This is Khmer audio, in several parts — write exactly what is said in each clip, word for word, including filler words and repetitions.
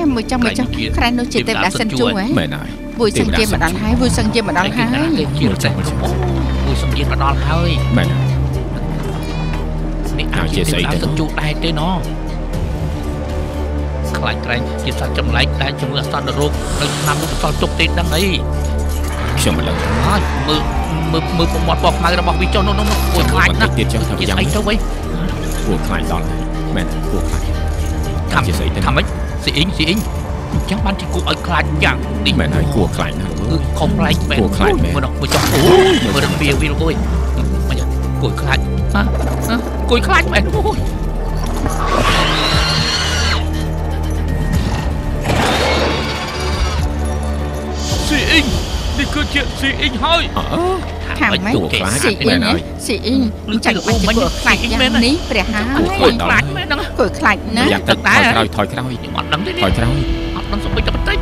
មួយចង់មួយចង់ខ្លាំងនោះជាទេវតាសិនជួហ៎មែនហើយវួយសង្ជាមកដល់ហើយវួយសង្ជាមកដល់ហើយជាចេះវួយសង្ជាមកដល់ហើយមែននេះអាចជាស្អីទៅជួដែរទេណខ្លាចក្រែងជាសត្វចម្លែកដែលជំងឺអសន្នរោគនៅឆ្នាំនោះសល់ទុកទេដឹងអីខ្ញុំមិនដឹងហើយមើលមើលមើលប្រមាត់បោះខ្មៅរបស់វាចុះនោះនោះគួរខ្លាចណាស់ទៀតចឹងថាយ៉ាងអីទៅវិញគួរខ្លាចដល់មែនគួរខ្លាចថាជាស្អីទៅថាម៉េចស៊ីអ៊ីងស៊ីអ៊ីងអញ្ចឹងបានជាគួរឲ្យខ្លាចយ៉ាងនេះមែនហើយគួរខ្លាចណាស់គឺខំប្លែកមែនគួរខ្លាចមែនមើលមើលចុះអូមើលវាវាលួយមិនគួរខ្លាចហ៎គួរខ្លាចមែនអូយស៊ីអ៊ីងនេះគឺជាស៊ីអ៊ីងហើយថាម៉េចស៊ីអ៊ីងស៊ីអ៊ីងចាំបាច់គួរខ្លាចយ៉ាងនេះព្រះហើយគួរខ្លាចមែនហ្នឹងគួរខ្លាចណាស់ទឹកតែក្រោយថយក្រោយអត់ដឹងទេថយក្រោយអត់ដឹងសុំបីតែបន្តិច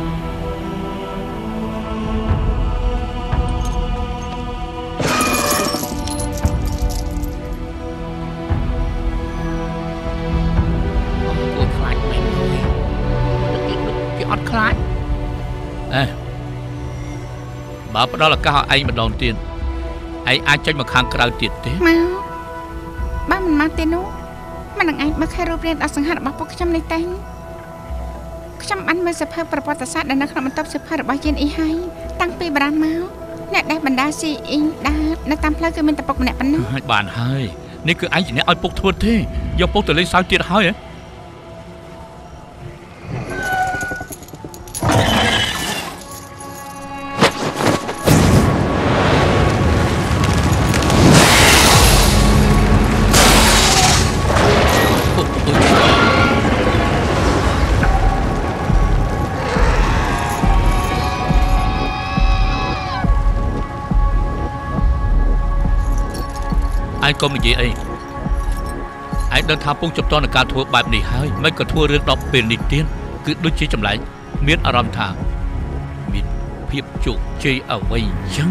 អត់ខ្លាចអេបើផ្ដល់ឱកាសឲ្យឯងម្ដងទៀតឯងអាចចេញមកខាងក្រៅទៀតទេមកបើមិនមកទេនោះមិននឹងឯងបើខែរូបរាងដ៏សង្ហារបស់ពួកខ្ញុំនេះទេខ្ញុំបានមើលសភៅប្រវត្តិសាស្ត្រដែលនៅក្នុងបន្ទប់សភៅរបស់យេនអ៊ីហើយតាំងពីបារាំងមកអ្នកដែលបណ្ដាស៊ីអ៊ីងដើរនៅតាមផ្លូវគឺមានតែពុកម្នាក់ប៉ុណ្ណោះហើយបានហើយនេះគឺឯងជាអ្នកឲ្យពុកធ្វើទេយកពុកទៅលេងសើចទៀតហើយហ៎ឯងកុំនិយាយអីឯងដឹងថាពុកចំតនឹងការធ្វើបែបនេះហើយមិនក៏ធ្វើរឿងដល់ពេលនេះទៀតគឺដូចជាចម្លែកមានអារម្មណ៍ថាមានភាពជោគជ័យអ្វីអញ្ចឹង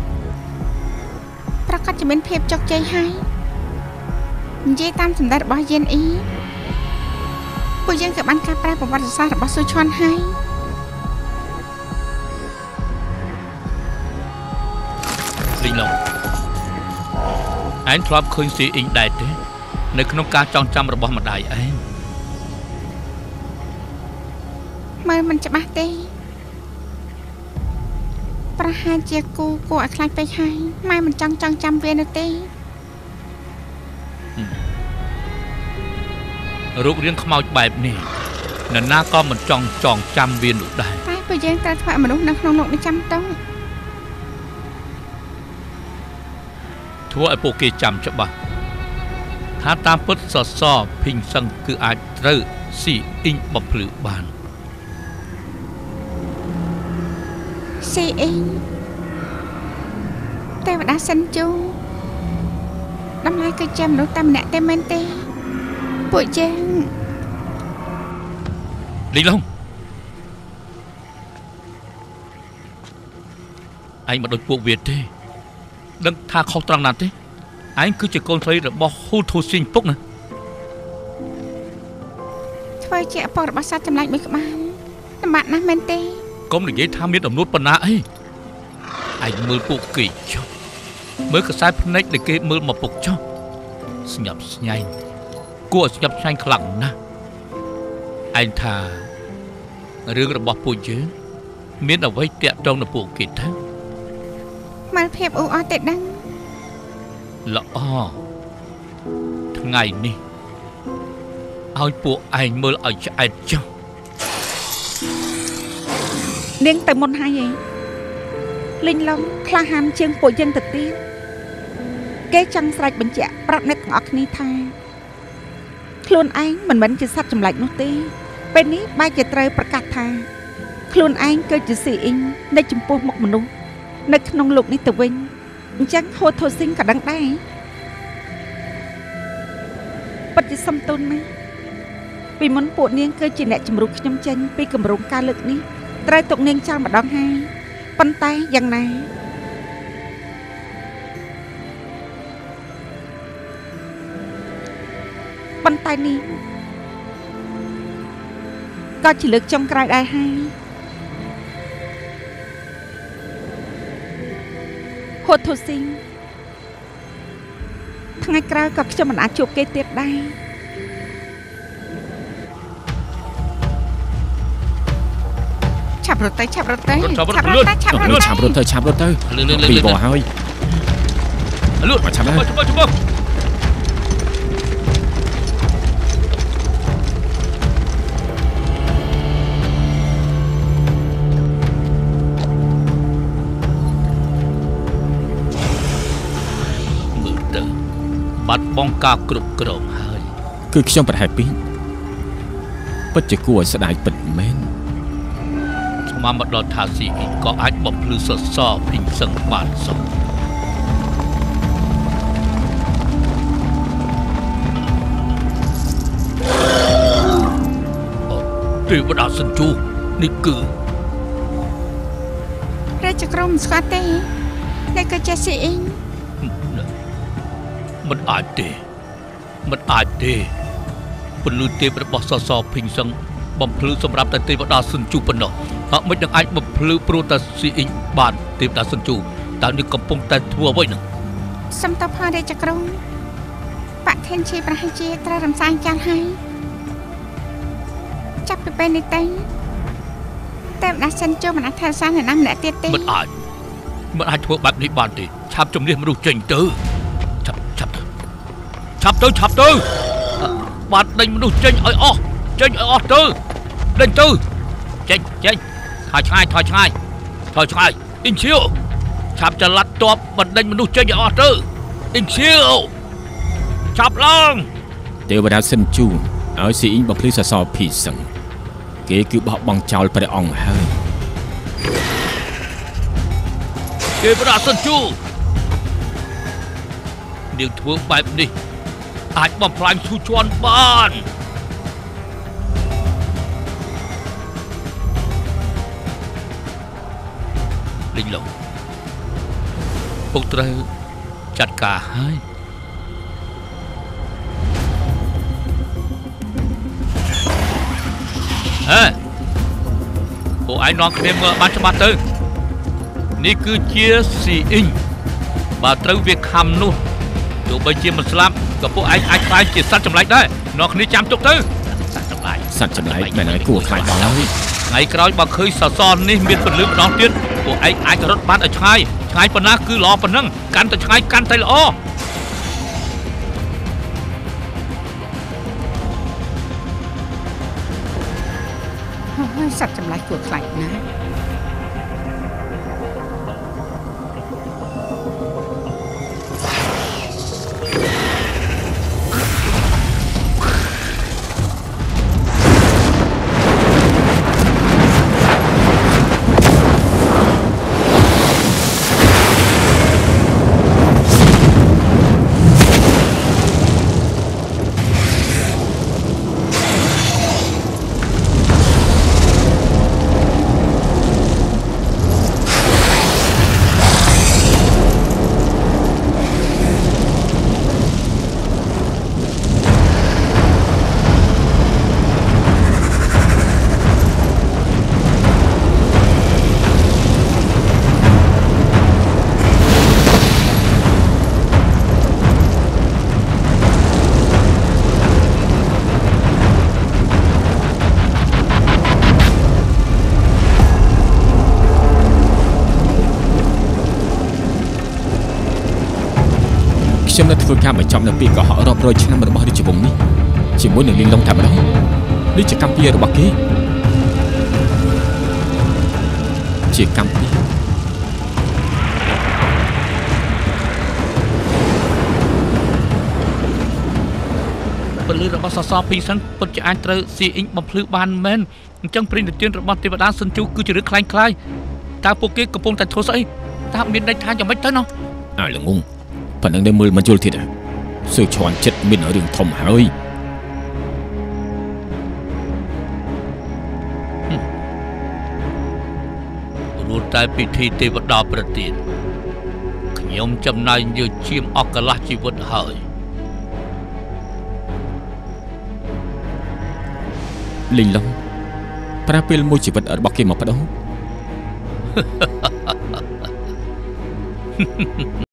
ប្រកាសជាមានភាពជោគជ័យហើយនិយាយតាមសម្ដីរបស់យេនអ៊ីពួកយើងក៏បានការប្រែប្រវត្តិសាស្ត្ររបស់ស៊ូឈុនហើយលីងឡុងឯងធ្លាប់ឃើញស៊ីអ៊ីងដែរទេនៅក្នុងការចងចាំរបស់ម្ដាយឯងមើលមិនច្បាស់ទេប្រហែលជាគូគួរឲ្យខ្លាចពេកហើយម៉ែមិនចង់ចង់ចាំវានោះទេរូបរាងខ្មោចបែបនេះនរណាក៏មិនចង់ចងចាំវានោះដែរតែពួកយើងត្រូវធ្វើមនុស្សនៅក្នុងលោកនេះចាំតង់ធ្វើឲ្យពួកគេចាំច្បាស់ថាតាមពិតសសរភីងសឹងគឺអាចត្រូវស៊ីអ៊ីងបំភ្លឺបានស៊ីអ៊ីងទេវតាសិនជូតម្លៃគឺជាមនុស្សតែម្នាក់ទេមែនទេពួកយើងលីងឡុងឯងមកដូចពួកវាទេដឹងថាខុសត្រង់ណាស់ទេឯងគឺជាកូនស្រីរបស់ហ៊ូធូស៊ីងពុកណាធ្វើជាឪពុករបស់សត្វចម្លែកមួយក្បាលលំបាកណាស់មែនទេកុំនិយាយថាមានដំណួតប៉ុណ្ណាអីឯងមើលពួកគេចុះមើលខ្សែភ្នែកដែលគេមើលមកពុកចុះស្ញប់ស្ញែងគួរឲ្យស្ញប់ស្ញែងខ្លាំងណាស់ឯងថារឿងរបស់ពួកយើងមានអ្វីតាក់ទងនឹងពួកគេទៅមើលភាពអ៊ូអរទេដឹងល្អថ្ងៃនេះឲ្យពួកឯងមើលឲ្យឆ្អែតចុះនាងទៅមុនហើយឯងលីងឡុងក្លាហានជាងពួកយើងទៅទៀតគេចង់ស្រែកបញ្ជាក់ប្រាប់អ្នកទាំងអស់គ្នាថាខ្លួនឯងមិនមែនជាសត្វចម្លែកនោះទេពេលនេះបែរជាត្រូវប្រកាសថាខ្លួនឯងគឺជាស៊ីអ៊ីងនៃចំពោះមុខមនុស្សនៅក្នុងលោកនេះទៅវិញអញ្ចឹងហូថូស៊ីងក៏ដឹងដែរពិតជាសំទោសណាស់ពីមុនពួកនាងគឺជាអ្នកជំរុញខ្ញុំចេញពីគម្រោងការលើកនេះត្រូវទុកនាងចោលម្ដងហើយប៉ុន្តែយ៉ាងណាប៉ុន្តែនេះក៏ជាលើកចុងក្រោយដែរហើយហូតធូស៊ីងថ្ងៃក្រោយក៏ខ្ញុំមិនអាចជួបគេទៀតដែរឆាប់រត់ទៅឆាប់រត់ទៅឆាប់រត់ទៅឆាប់រត់ឆាប់រត់ទៅឆាប់រត់ទៅពីបោះហើយលូតមកឆាប់ទៅជុំបាត់បង់ការគ្រប់គ្រងហើយគឺខ្ញុំប្រហែលពីពិតជាគួរឲ្យស្ដាយពិតមែនស្មានមកដល់ថាស៊ីអ៊ីក៏អាចបំភ្លឺសសរភីងសឹងបានសោះទេវតាសិនជូនេះគឺរាជក្រុមស្គាល់ទេតែក៏ចេះស៊ីអ៊ីមិនអាចទេមិនអាចទេពលឺទេពរបស់សសរភីងសឹងបំភ្លឺសម្រាប់តែទេវតាសិនជូប៉ុណ្ណោះហ៎មិននឹងអាចបំភ្លឺព្រោះតែស៊ីអ៊ីងបានទេវតាសិនជូតើនេះកំពុងតែធ្វើអ្វីនឹងសំតផលរាជក្រុមបៈធានជាប្រហែលជាត្រូវរំសាយចាស់ហើយចាប់ពីពេលនេះទៅតែវតាសិនជូមិនអាចថែរក្សាអ្នកណាម្នាក់ទៀតទេមិនអាចមិនអាចធ្វើបែបនេះបានទេឆាប់ជំនះមនុស្សចេញទៅឆាប់ឆាប់ទៅឆាប់ទៅឆាប់ទៅបាត់ដេញមនុស្សចេញឲ្យអស់ចេញឲ្យអស់ទៅដេញទៅចេញចេញថយឆ្ងាយថយឆ្ងាយថយឆ្ងាយអ៊ីងឈៀវឆាប់ចល័តតបបណ្ដេញមនុស្សចេញឲ្យអស់ទៅអ៊ីងឈៀវឆាប់ឡើងទេវតាសិនជូឲ្យស៊ីអ៊ីងបំភ្លឺសសរភីសឹងគេគឺបោះបង់ចោលព្រះអង្គហើយទេវតាសិនជូនាងធ្វើបែបនេះអាចបំផ្លាញឈូជន់បានលិញឡងពុកត្រូវចាត់ការហើយអើពួកឯងនាំគ្នាមើលបានច្បាស់ទៅនេះគឺជាស៊ីអ៊ីងបើត្រូវវាខំនោះទោះបីជាមិនស្លាប់ក៏ពួកឯងអាចខ្លាចជាសត្វចម្លែកដែរនាំគ្នាចាំទុកទៅសត្វចម្លែកសត្វចម្លែកមែនហើយគួរខ្លាចដល់ហើយថ្ងៃក្រោយបើឃើញសសរនេះមានពលឺម្ដងទៀតពួកឯងអាចរត់បានឲ្យឆ្ងាយឆ្ងាយប៉ុណ្ណាគឺល្អប៉ុណ្ណឹងកាន់តែឆ្ងាយកាន់តែល្អហើយសត្វចម្លែកគួរខ្លាចណាស់ខ្ញុំនៅធ្វើការបញ្ចប់នៅពីកុហករាប់រយឆ្នាំរបស់រាជវង្សនេះជាមួយនឹងលីងឡុងតែម្ដងនេះជាកម្មពីរបស់គេជាកម្មពីពលឺរបស់សសរពីរសិនពិតជាអាចត្រូវស៊ីអ៊ីងបំភ្លឺបានមែនអញ្ចឹងព្រិញទានរបស់ទេវតាសិនជូគឺជារឿងខ្លាំងខ្លាយតើពួកគេកំពុងតែធ្វើស្អីតើមានន័យថាយ៉ាងម៉េចទៅណោះអើល្ងងប៉ុណ្ណឹងនៅមើលមកយល់ទៀតសើឈន់ចិត្តមានរឿងធំហើយព្រោះតែពិធីទេវតាប្រទានខ្ញុំចំណាយយកជាមអកលាស់ជីវិតហើយលីងឡុងប្រើពេលមួយជីវិតរបស់គេមកបដូរ